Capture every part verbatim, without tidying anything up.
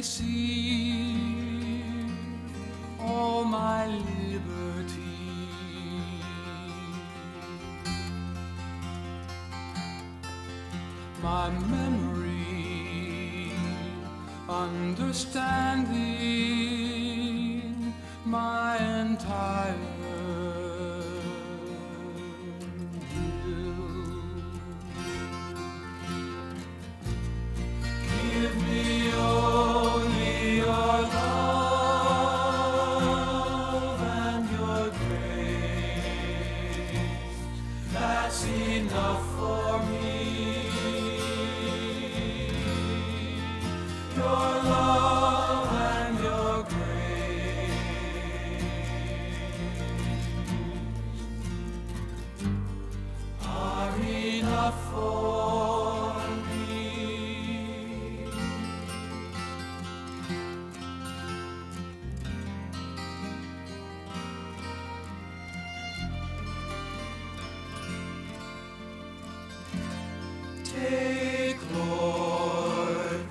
receive all my liberty. My memory, understanding, my entire give me only your love and your grace. That's enough for me. Your love and your grace are enough for me. Take, Lord,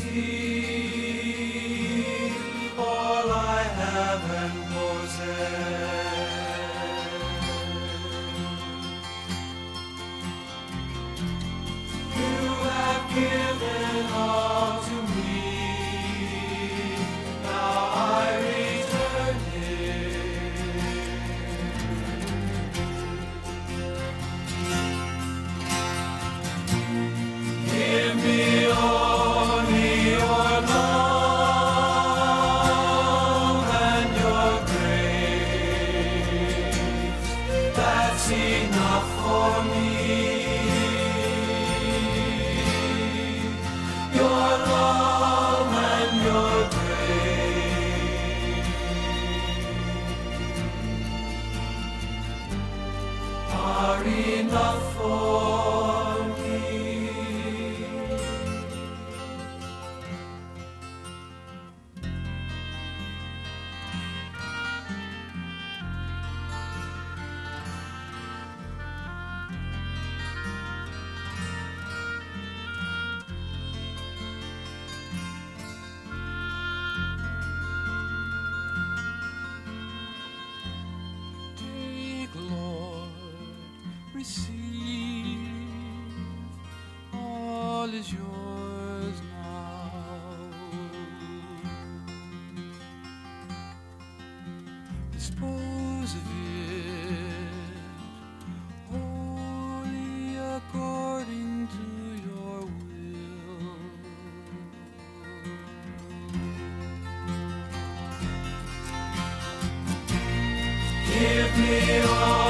receive all I have and possess. You have given all to me, now I return it. Give me only your love and your grace. That's enough for me. Your love and your grace are enough for me. Take, Lord, receive, all is yours now. Dispose of it wholly according to your will. Give me all